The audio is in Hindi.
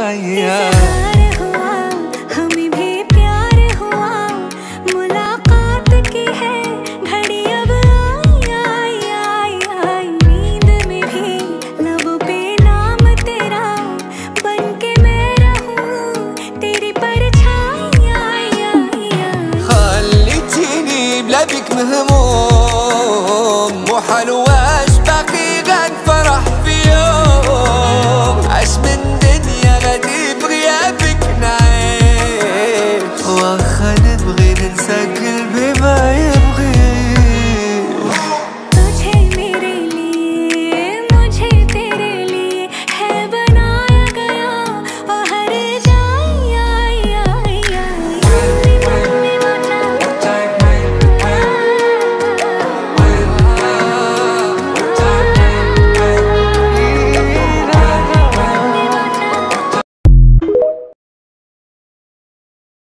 इजहार हुआ, हमें भी प्यार हुआ, मुलाकात की है घड़ी अब आई आई आई आई। नींद में भी लबों पे नाम तेरा, बन के मैं रहूं तेरी परछाई आई आई आई। خليتيني بلا بك مهموم